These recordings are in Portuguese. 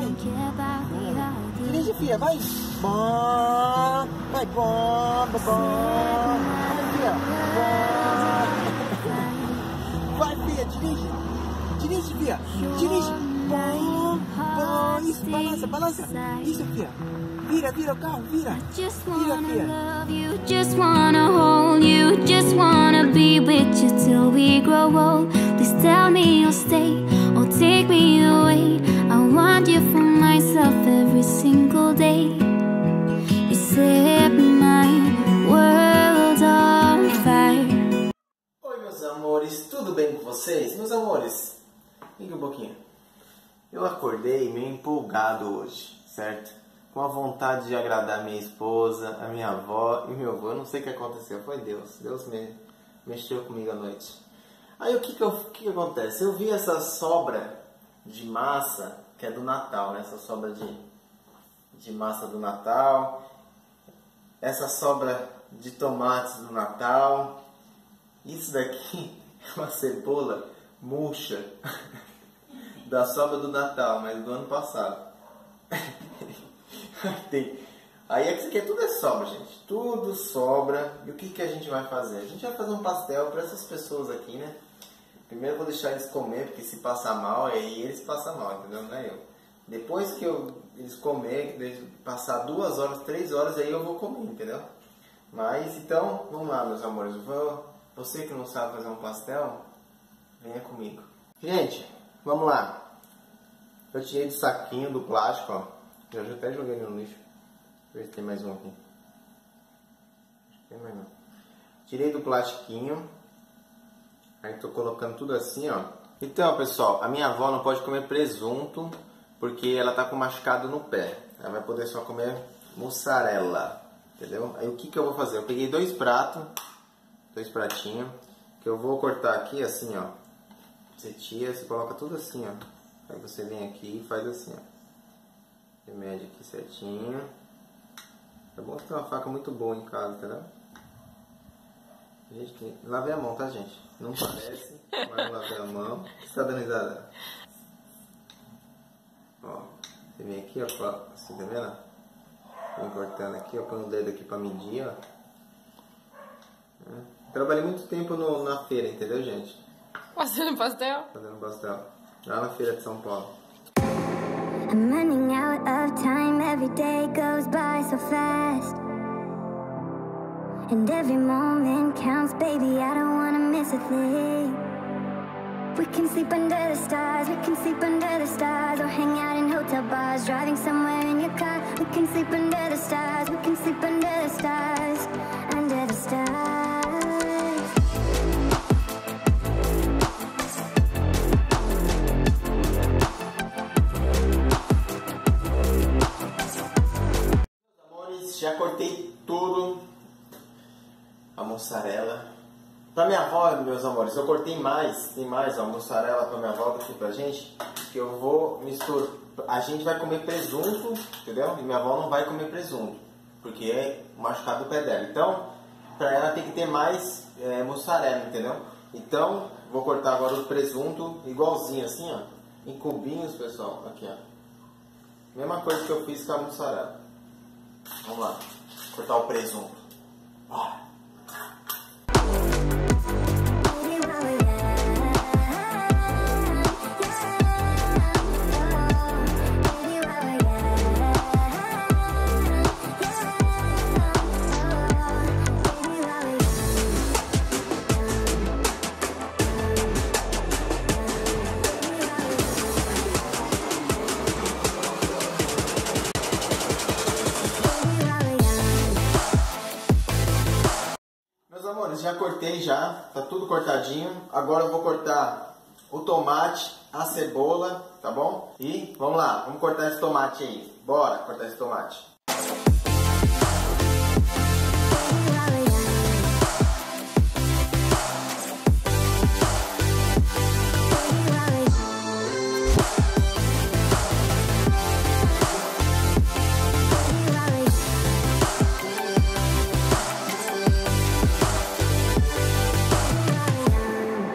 Dirige, filha, vai. Bom, vai, bom, bom. Vai, filha, bom. Vai, filha, dirige. Dirige, filha, dirige. Bom, bom. Isso, balança, balança. Isso, filha. Vira, vira o carro, vira. Vira, filha. Just wanna hold you, just wanna be with you till we grow old. Please tell me you'll stay or take me away. I want you for myself every single day. You set my world on fire. Oi, meus amores, tudo bem com vocês? Meus amores, liga um pouquinho. Eu acordei meio empolgado hoje, certo? Com a vontade de agradar minha esposa, a minha avó e meu avô. Eu não sei o que aconteceu, foi Deus. Deus mexeu comigo à noite. Aí o que acontece? Eu vi essa sobra de massa, que é do Natal, né? Essa sobra de massa do Natal. Essa sobra de tomates do Natal. Isso daqui é uma cebola murcha da sobra do Natal, mas do ano passado. Aí isso aqui é tudo sobra, gente. Tudo sobra. E o que a gente vai fazer? A gente vai fazer um pastel para essas pessoas aqui, né? Primeiro eu vou deixar eles comer, porque se passar mal, aí eles passam mal, entendeu? Não é eu. Depois que eles comerem, passar 2 horas, 3 horas, aí eu vou comer, entendeu? Mas então, vamos lá, meus amores. Você que não sabe fazer um pastel, venha comigo. Gente, vamos lá. Eu tirei do saquinho do plástico, ó. Eu já até joguei no lixo. Deixa eu ver se tem mais um aqui. Acho que tem mais um. Tirei do plastiquinho. Aí tô colocando tudo assim, ó. Então, pessoal, a minha avó não pode comer presunto porque ela tá com machucado no pé. Ela vai poder só comer mussarela, entendeu? Aí o que eu vou fazer? Eu peguei 2 pratos, 2 pratinhos, que eu vou cortar aqui assim, ó. Você tira, você coloca tudo assim, ó. Aí você vem aqui e faz assim, ó. Você mede aqui certinho. É bom ter uma faca muito boa em casa, entendeu? Gente, lavei a mão, tá, gente? Não parece, mas lavei a mão. Você tá dando risada? Ó, você vem aqui, ó, você tá vendo? Vem cortando aqui, ó, põe o dedo aqui pra medir, ó. Trabalhei muito tempo na feira, entendeu, gente? Fazendo pastel? Fazendo pastel. Lá na feira de São Paulo. I'm running out of time, every day goes by so fast. And every moment counts, baby, I don't wanna miss a thing. We can sleep under the stars, we can sleep under the stars. Or hang out in hotel bars, driving somewhere in your car. We can sleep under the stars, we can sleep under the stars. Under the stars. Já cortei tudo, a mussarela. Pra minha avó, meus amores, eu cortei mais, tem mais, ó, mussarela pra minha avó do que pra gente, que eu vou misturar. A gente vai comer presunto, entendeu? E minha avó não vai comer presunto, porque é machucado do pé dela. Então, pra ela tem que ter mais mussarela, entendeu? Então, vou cortar agora o presunto igualzinho assim, ó, em cubinhos, pessoal, aqui, ó. Mesma coisa que eu fiz com a mussarela. Vamos lá, cortar o presunto. Bora. Já cortei já, tá tudo cortadinho. Agora eu vou cortar o tomate, a cebola, tá bom? E vamos lá, vamos cortar esse tomate aí. Bora cortar esse tomate.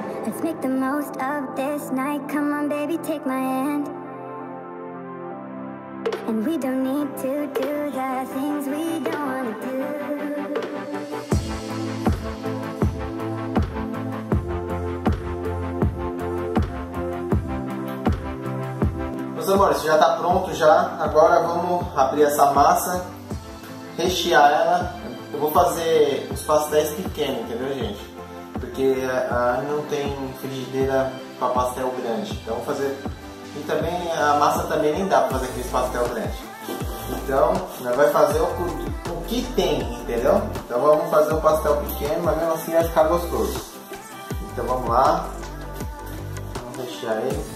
Take my hand. And we don't need to do the things we don't wanna do. Meus amores, já tá pronto já. Agora vamos abrir essa massa, rechear ela. Eu vou fazer os pastéis pequenos, entendeu, gente? Porque não tem frigideira para pastel grande. Então vou fazer. E também a massa também nem dá para fazer aqueles pastel grande. Então nós vamos fazer o que tem, entendeu? Então vamos fazer um pastel pequeno, mas mesmo assim vai ficar gostoso. Então vamos lá. Vamos rechear ele.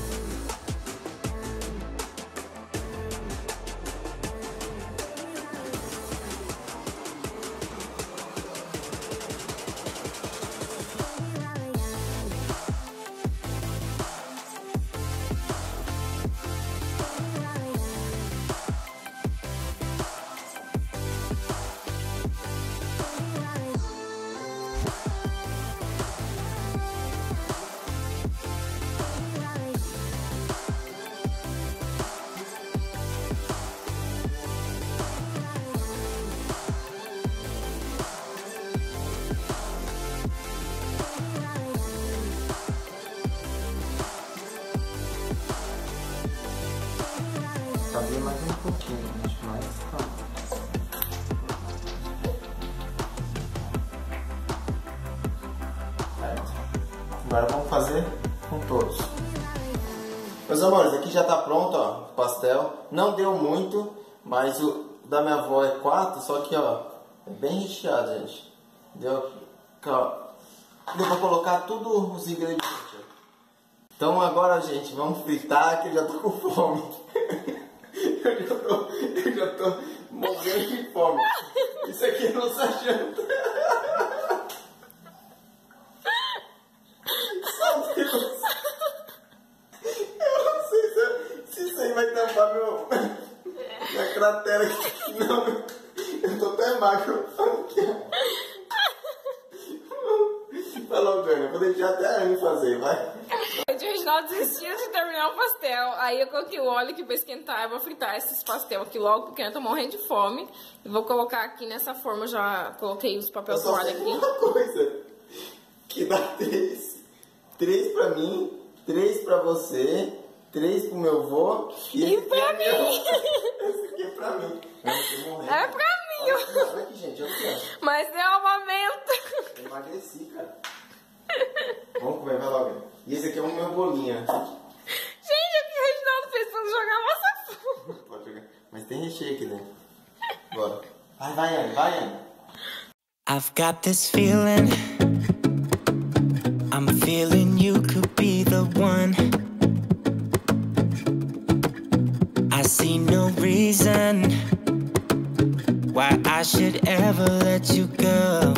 Cabia mais um pouquinho, gente, mas tá. Certo. Agora vamos fazer com todos. Meus amores, aqui já tá pronto, ó, o pastel. Não deu muito, mas o da minha avó é 4, só que ó, é bem recheado, gente. Deu pra colocar tudo os ingredientes. Então agora, gente, vamos fritar que eu já tô com fome. Eu já tô morrendo de fome. Isso aqui é nossa janta. Só Deus. Eu não sei se isso aí vai tampar minha cratera aqui. Não, eu tô até magro. Falou, Gânia, vou deixar até a Anne fazer, vai. Eu desistia de terminar o pastel. Aí eu coloquei o óleo aqui pra esquentar. Eu vou fritar esses pastel aqui logo, porque eu tô morrendo de fome. E vou colocar aqui nessa forma. Eu já coloquei os papéis toalha aqui. Uma coisa que dá 3. 3 pra mim, 3 pra você, 3 pro meu avô e pra mim. Esse aqui é pra mim. É pra mim. Olha aqui, gente, eu quero. Mas deu um momento. Eu emagreci, cara. Vamos comer, vai logo. E esse aqui é o meu bolinho. Gente, o que o Reginaldo fez pra jogar massa fora? Pode jogar. Mas tem recheio aqui dentro. Bora. Vai, Anne, vai, Anne. I've got this feeling, I'm feeling you could be the one. I see no reason why I should ever let you go.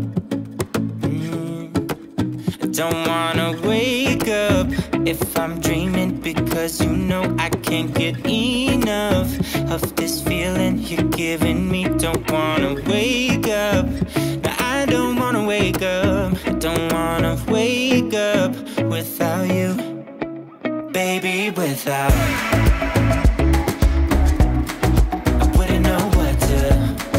Don't wanna wake up if I'm dreaming, because you know I can't get enough of this feeling you're giving me. Don't wanna wake up, no, I don't wanna wake up. I don't wanna wake up without you, baby, without I wouldn't know what to.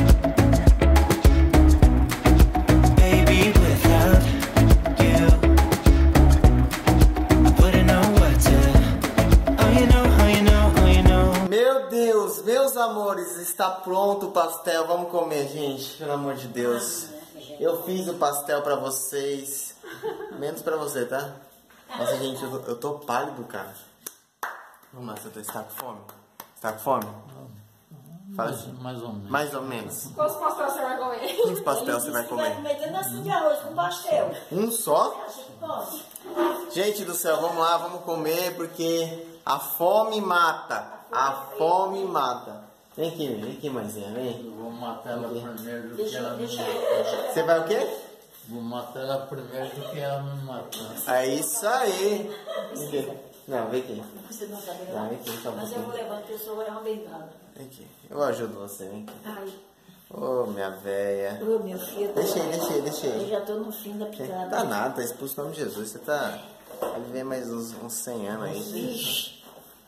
Meus amores, está pronto o pastel. Vamos comer, gente, pelo amor de Deus. Eu fiz o pastel pra vocês. Menos pra você, tá? Nossa, gente, eu tô pálido, cara. Vamos lá, você está com fome? Está com fome? Fala assim. Mais ou menos. Mais ou menos. Quantos pastéis você vai comer? Quantos pastéis você vai comer? De arroz com pastel. Um só? Gente do céu, vamos lá, vamos comer, porque a fome mata. A fome mata. Vem aqui, mãezinha, vem. Eu vou matar ela primeiro do que ela me Deixa. matar. Você vai o quê? Vou matar ela primeiro do que ela me matar. É isso aí. Vem aqui. Não, vem aqui. Você não sabe Não, vem aqui, só um Mas eu vou pouquinho. levar a pessoa, é uma bengala. Vem aqui. Eu ajudo você, vem aqui. Ai, Ô, minha véia. ô meu filho. Deixa aí. Eu já tô no fim da picada. Tá nada, tá expulso em nome de Jesus. Você tá... Vai viver mais uns 100 anos aí. Vixe.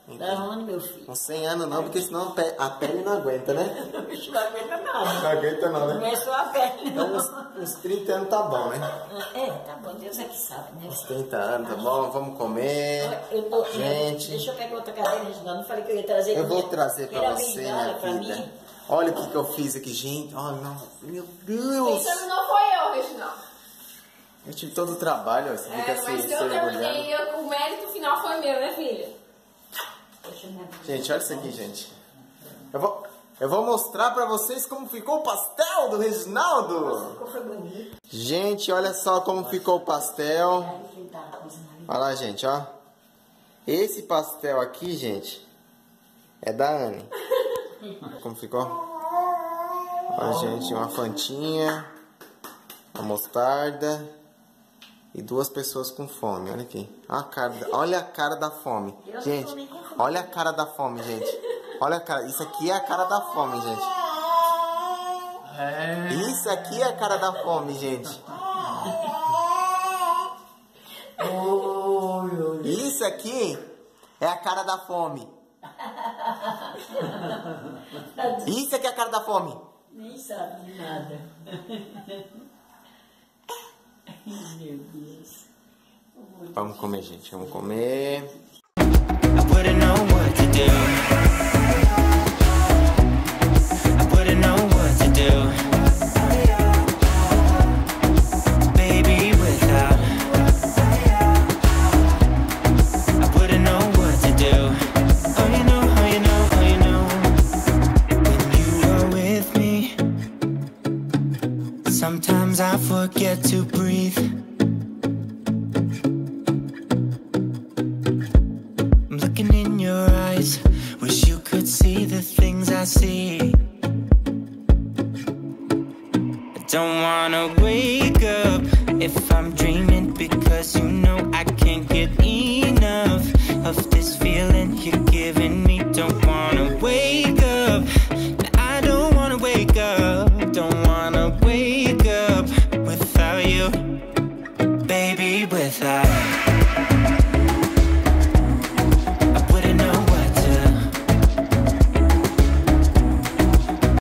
Da onde, meu filho? Com 100 anos não, porque senão a pele não aguenta, né? O bicho não aguenta nada. Não aguenta não, Não né? é só a pele, Então não. uns 30 anos tá bom, né? É, tá bom, Deus é que sabe, né? Uns 30 anos, tá bom? Vamos comer. Gente, Deixa eu pegar outra cadeira, Reginaldo. Não falei que eu ia trazer. eu vou trazer pra Era você, bengala minha pra vida. mim. Olha o que eu fiz aqui, gente. Oh, não. Meu Deus. Pensando não foi eu, Reginaldo. Eu tive todo o trabalho, ó. Você fica Mas se eu orgulhando. terminei, o mérito final foi meu, né, filha? Deixa eu me abrir. Gente, olha isso aqui, gente. Eu vou mostrar pra vocês como ficou o pastel do Reginaldo. Ficou foi bonito. Gente, olha só como ficou o pastel. Aí quem tá cozinhando ali. Olha lá, gente, ó. Esse pastel aqui, gente, é da Anne. Como ficou? Ó, gente, uma fantinha, uma mostarda e 2 pessoas com fome. Olha aqui. Olha a cara da fome. Gente, olha a cara da fome, gente. Olha a cara. Isso aqui é a cara da fome, gente. Isso aqui é a cara da fome, gente. Isso aqui é a cara da fome. Isso aqui é a cara da fome. Nem sabe de nada. Meu Deus. Vamos comer, gente. Vamos comer. I wouldn't know what to do. I wouldn't know what to do. Baby, without. I wouldn't know what to do. Oh, you know, oh, you know, oh, you know. When you are with me, sometimes I forget to breathe. I'm looking in your eyes, wish you could see the things I see. I don't wanna wake up if I'm dreaming